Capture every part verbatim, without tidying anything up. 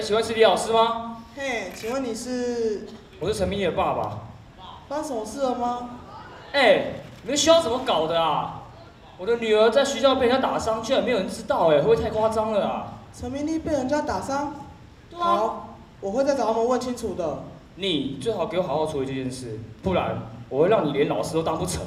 请问是李老师吗？ 嘿，请问你是？ 我是陈明义的爸爸。 发生什么事了吗？ 哎，你们学校怎么搞的啊？我的女儿在学校被人家打伤，居然没有人知道，哎，会不会太夸张了啊？ 陈明丽被人家打伤？ 对啊。 好，我会再找他们问清楚的。 你最好给我好好处理这件事，不然我会让你连老师都当不成。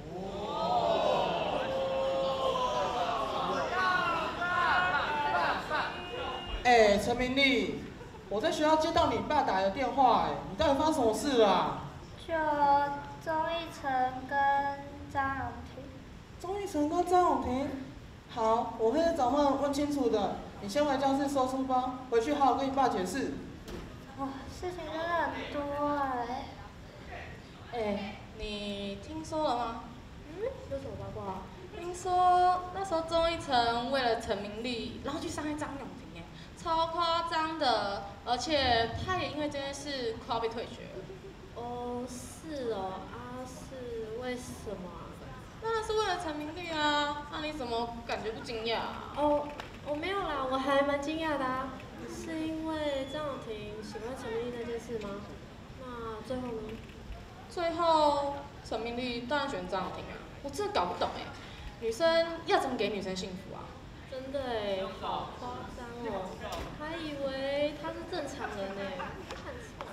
哎，陈明丽，我在学校接到你爸打的电话，哎，你到底发生什么事啦？ 就钟义成跟张永婷。 钟义成跟张永婷？好，我会再找他们问清楚的。你先回教室收书包，回去好好跟你爸解释。 哇，事情真的很多哎。 哎，你听说了吗？ 嗯，有什么八卦啊？ 听说那时候钟义成为了陈明丽，然后去伤害张永婷，哎，超夸张的，而且他也因为这件事快要被退学了。 哦，是哦，啊，是为什么啊？ 当然是为了陈明丽啊，那你怎么感觉不惊讶啊？ 哦，我没有啦，我还蛮惊讶的啊。是因为张永婷喜欢陈明丽那件事吗？那最后呢？ 最后陈明丽当然选张永婷啊，我真的搞不懂哎，女生要怎么给女生幸福啊？ 真的哎，好夸张哦，还以为他是正常人呢，看错了。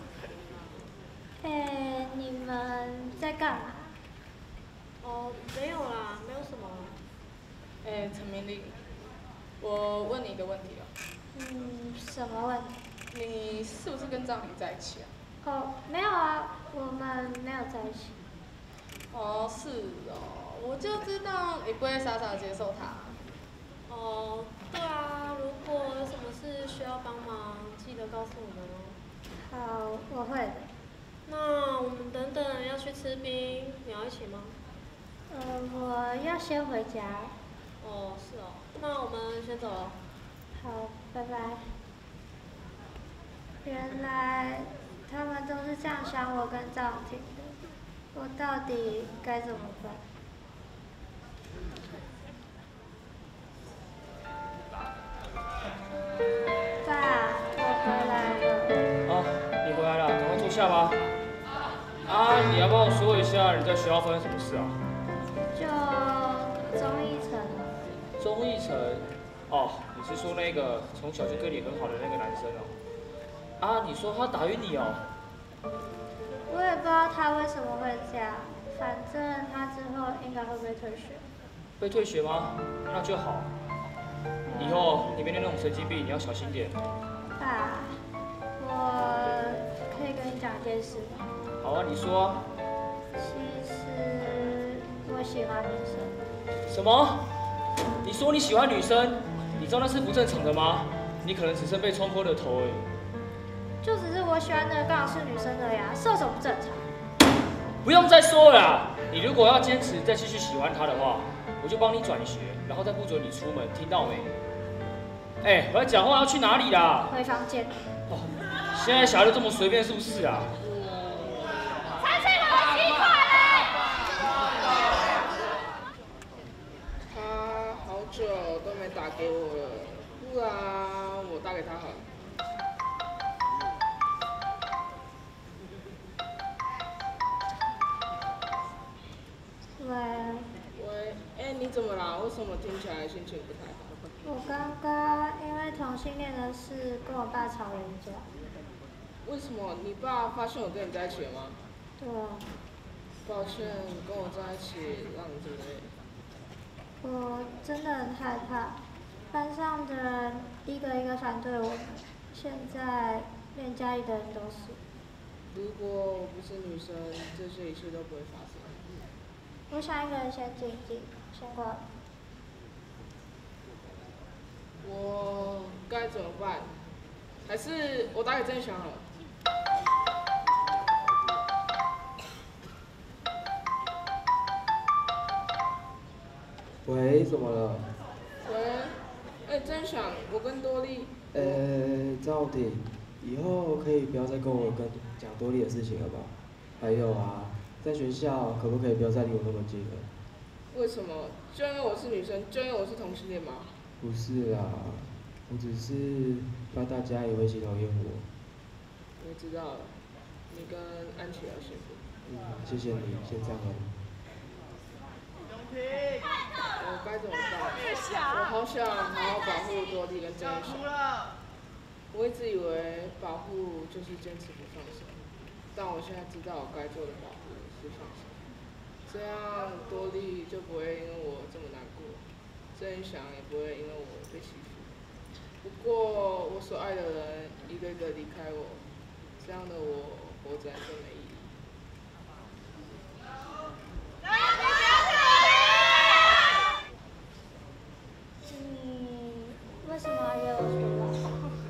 哎，你们在干嘛？哦，没有啦，没有什么。 哎，陈明丽，我问你一个问题哦。 嗯，什么问题？ 你是不是跟张永婷在一起啊？ 哦，没有啊，我们没有在一起。 哦，是哦，我就知道你不会傻傻接受他。 哦，对啊，如果有什么事需要帮忙，记得告诉我们哦。好，我会的。那我们等等要去吃冰，你要一起吗？呃，我要先回家。哦，是哦，那我们先走了。好，拜拜。原来他们都是这样想我跟赵婷的，我到底该怎么办？爸，我回来了。 啊，你回来了，赶快坐下吧。啊，你要帮我说一下你在学校发生什么事啊？ 就钟义成。 钟义成，哦，你是说那个从小就跟你很好的那个男生哦？啊，你说他打晕你哦？ 我也不知道他为什么会这样，反正他之后应该会被退学。 被退学吗？那就好。以后你面对那种神经病，你要小心点。 爸，我可以跟你讲一件事吗？ 好啊，你说啊。 其实我喜欢女生。 什么？你说你喜欢女生？你知道那是不正常的吗？你可能只是被冲破了头而已。 就只是我喜欢的人刚好是女生的呀，是有什么不正常？ 不用再说了啦，你如果要坚持再继续喜欢他的话，我就帮你转学，然后再不准你出门，听到没？哎，我在讲话，要去哪里啦？ 回房间。 哦，现在小孩都这么随便是不是啊？ 才去买鸡块嘞！ 他好久都没打给我了，不然我打给他好了。 喂。 喂，哎，你怎么啦？为什么听起来心情不太好？ 我刚刚因为同性恋的事跟我爸吵了一架。 为什么？你爸发现我跟你在一起了吗？ 对啊。 抱歉，跟我在一起让你这么累。 我真的很害怕，班上的人一个一个反对我们，现在连家里的人都是。 如果我不是女生，这些一切都不会发生。 我想一个人先静一静，先过来。 我该怎么办？还是我打给郑翔好了。 喂，怎么了？ 喂，哎，郑翔，我跟多莉。 呃，赵婷，以后可以不要再跟我跟讲多莉的事情了吧？还有啊，在学校可不可以不要再离我那么近了？ 为什么？就因为我是女生，就因为我是同性恋吗？ 不是啦， 我只是怕大家也会一起讨厌我。 我知道了，你跟安琪要幸福。 嗯，谢谢你，先这样了。 我该怎么办？我好想好好保护多莉跟郑一翔。我一直以为保护就是坚持不放手，但我现在知道我该做的保护是放手。这样多莉就不会因为我这么难过，郑一翔也不会因为我被欺负。不过我所爱的人一个一个离开我，这样的我活着就没意义。 你为什么要约我出来？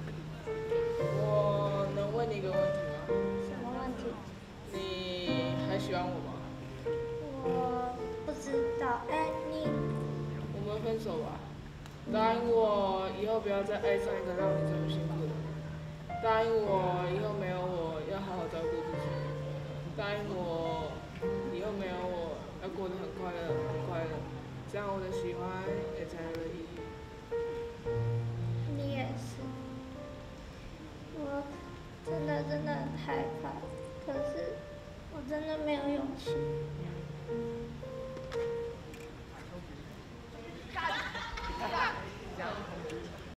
我能问你一个问题吗？ 什么问题？ 你还喜欢我吗？ 我不知道。哎，你我们分手吧。答应我以后不要再爱上一个让你这么辛苦的人。答应我以后没有我要好好照顾自己。答应我以后没有我要过得很快乐，很快乐。这样我的喜欢也才有了意义。 你也是。我真的真的很害怕，可是我真的没有勇气。